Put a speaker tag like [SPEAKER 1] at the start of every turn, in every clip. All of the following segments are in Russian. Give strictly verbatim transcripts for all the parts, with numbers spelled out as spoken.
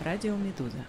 [SPEAKER 1] Радио Медуза.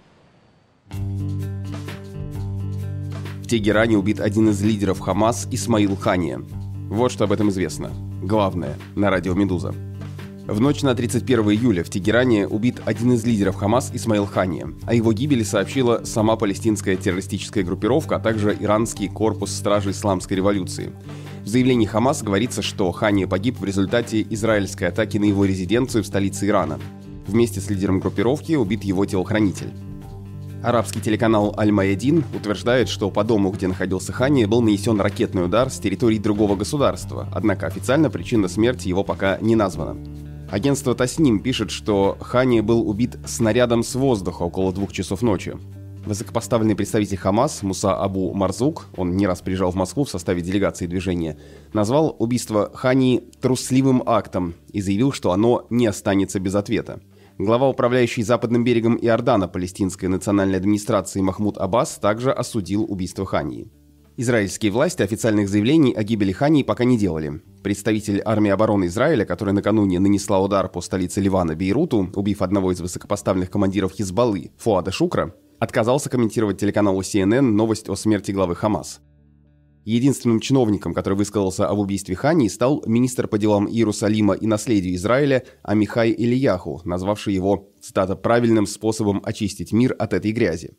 [SPEAKER 2] В Тегеране убит один из лидеров Хамас Исмаил Хания. Вот что об этом известно. Главное на Радио Медуза. В ночь на тридцать первое июля в Тегеране убит один из лидеров Хамас Исмаил Хания. О его гибели сообщила сама палестинская террористическая группировка, а также иранский корпус стражи исламской революции. В заявлении Хамас говорится, что Хания погиб в результате израильской атаки на его резиденцию в столице Ирана. Вместе с лидером группировки убит его телохранитель. Арабский телеканал Аль-Маядин утверждает, что по дому, где находился Хания, был нанесен ракетный удар с территории другого государства, однако официально причина смерти его пока не названа. Агентство Тасним пишет, что Хания был убит снарядом с воздуха около двух часов ночи. Высокопоставленный представитель Хамас Муса Абу Марзук, он не раз приезжал в Москву в составе делегации движения, назвал убийство Хании трусливым актом и заявил, что оно не останется без ответа. Глава управляющей Западным берегом Иордана палестинской национальной администрации Махмуд Аббас также осудил убийство Хании. Израильские власти официальных заявлений о гибели Хании пока не делали. Представитель армии обороны Израиля, которая накануне нанесла удар по столице Ливана Бейруту, убив одного из высокопоставленных командиров Хизбаллы Фуада Шукра, отказался комментировать телеканалу си эн эн новость о смерти главы Хамас. Единственным чиновником, который высказался об убийстве Хании, стал министр по делам Иерусалима и наследию Израиля Амихай Элияху, назвавший его, цитата, «правильным способом очистить мир от этой грязи».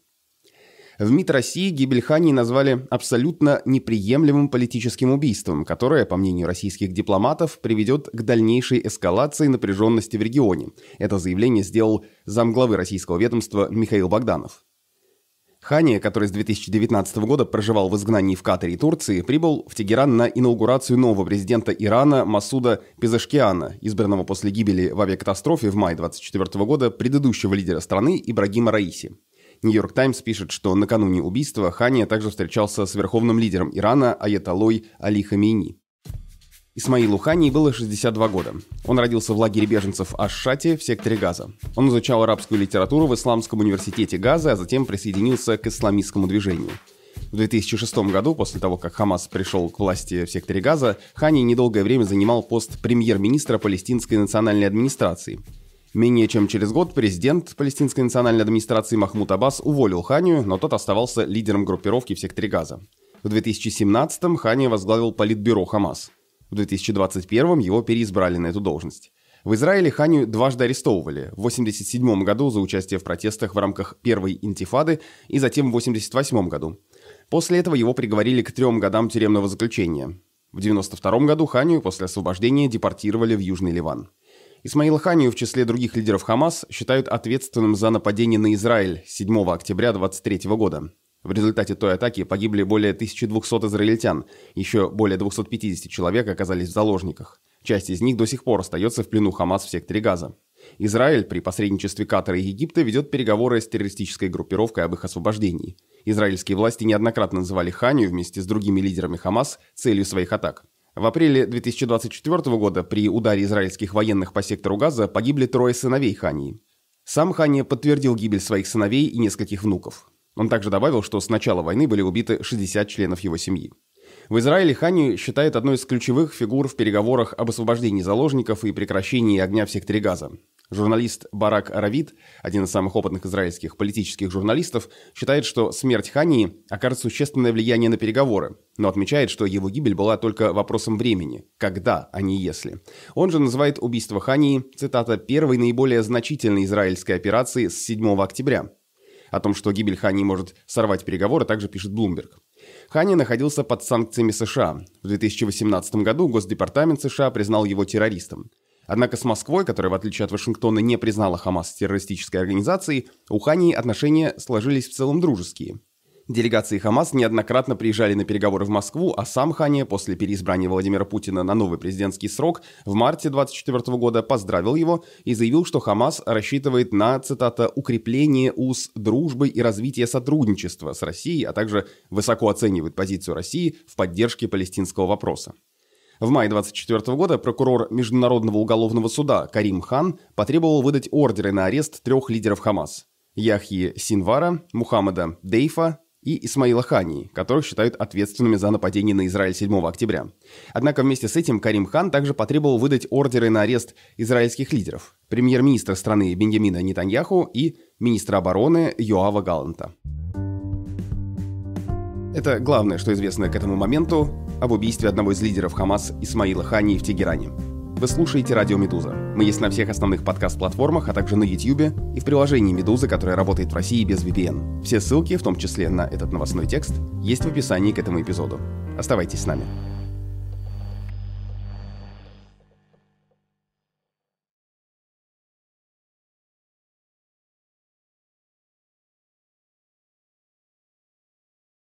[SPEAKER 2] В МИД России гибель Хании назвали абсолютно неприемлемым политическим убийством, которое, по мнению российских дипломатов, приведет к дальнейшей эскалации напряженности в регионе. Это заявление сделал замглавы российского ведомства Михаил Богданов. Хания, который с две тысячи девятнадцатого года проживал в изгнании в Катаре и Турции, прибыл в Тегеран на инаугурацию нового президента Ирана Масуда Пезешкиана, избранного после гибели в авиакатастрофе в мае двадцать четвёртого года предыдущего лидера страны Ибрагима Раиси. Нью-Йорк Таймс пишет, что накануне убийства Хания также встречался с верховным лидером Ирана Аятоллой Али Хамейни. Исмаилу Хании было шестьдесят два года. Он родился в лагере беженцев Аш-Шати в секторе Газа. Он изучал арабскую литературу в Исламском университете Газа, а затем присоединился к исламистскому движению. В две тысячи шестом году, после того, как Хамас пришел к власти в секторе Газа, Хания недолгое время занимал пост премьер-министра палестинской национальной администрации. Менее чем через год президент палестинской национальной администрации Махмуд Аббас уволил Ханию, но тот оставался лидером группировки в секторе Газа. В две тысячи семнадцатом Хания возглавил политбюро Хамас. В две тысячи двадцать первом его переизбрали на эту должность. В Израиле Ханию дважды арестовывали. В восемьдесят седьмом году за участие в протестах в рамках первой интифады и затем в восемьдесят восьмом году. После этого его приговорили к трем годам тюремного заключения. В девяносто втором году Ханию после освобождения депортировали в Южный Ливан. Исмаила Ханию в числе других лидеров Хамас считают ответственным за нападение на Израиль седьмого октября двадцать третьего года. В результате той атаки погибли более тысячи двухсот израильтян, еще более двухсот пятидесяти человек оказались в заложниках. Часть из них до сих пор остается в плену Хамас в секторе Газа. Израиль при посредничестве Катара и Египта ведет переговоры с террористической группировкой об их освобождении. Израильские власти неоднократно называли Ханию вместе с другими лидерами Хамас целью своих атак. В апреле две тысячи двадцать четвёртого года при ударе израильских военных по сектору Газа погибли трое сыновей Хании. Сам Хания подтвердил гибель своих сыновей и нескольких внуков. Он также добавил, что с начала войны были убиты шестьдесят членов его семьи. В Израиле Ханию считают одной из ключевых фигур в переговорах об освобождении заложников и прекращении огня в секторе Газа. Журналист Барак Равид, один из самых опытных израильских политических журналистов, считает, что смерть Хании окажет существенное влияние на переговоры, но отмечает, что его гибель была только вопросом времени, когда, а не если. Он же называет убийство Хании, цитата, «первой наиболее значительной израильской операции с седьмого октября». О том, что гибель Хании может сорвать переговоры, также пишет Bloomberg. Хания находился под санкциями США. В две тысячи восемнадцатом году Госдепартамент США признал его террористом. Однако с Москвой, которая, в отличие от Вашингтона, не признала Хамас террористической организацией, у Хании отношения сложились в целом дружеские. Делегации Хамас неоднократно приезжали на переговоры в Москву, а сам Хания после переизбрания Владимира Путина на новый президентский срок в марте двадцать четвёртого года поздравил его и заявил, что Хамас рассчитывает на, цитата, «укрепление уз дружбы и развитие сотрудничества с Россией», а также высоко оценивает позицию России в поддержке палестинского вопроса. В мае двадцать четвёртого года прокурор Международного уголовного суда Карим Хан потребовал выдать ордеры на арест трех лидеров Хамас – Яхьи Синвара, Мухаммада Дейфа и Исмаила Хании, которых считают ответственными за нападение на Израиль седьмого октября. Однако вместе с этим Карим Хан также потребовал выдать ордеры на арест израильских лидеров, премьер-министра страны Беньямина Нетаньяху и министра обороны Йоава Галланта. Это главное, что известно к этому моменту об убийстве одного из лидеров Хамас Исмаила Хании в Тегеране. Вы слушаете «Радио Медуза». Мы есть на всех основных подкаст-платформах, а также на YouTube и в приложении «Медуза», которое работает в России без ви пи эн. Все ссылки, в том числе на этот новостной текст, есть в описании к этому эпизоду. Оставайтесь с нами.